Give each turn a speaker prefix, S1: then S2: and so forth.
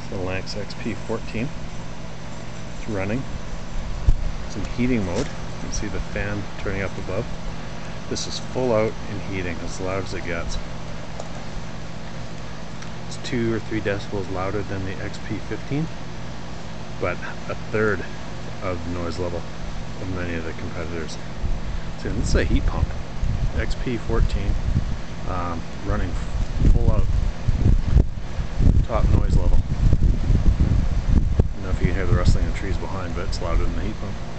S1: the Lennox XP14. It's running. It's in heating mode. You can see the fan turning up above. This is full out in heating, as loud as it gets. It's 2 or 3 decibels louder than the XP15, but a third of the noise level of many of the competitors. So this is a heat pump. XP14 running full out, top noise level. I don't know if you can hear the rustling of trees behind, but it's louder than the heat pump.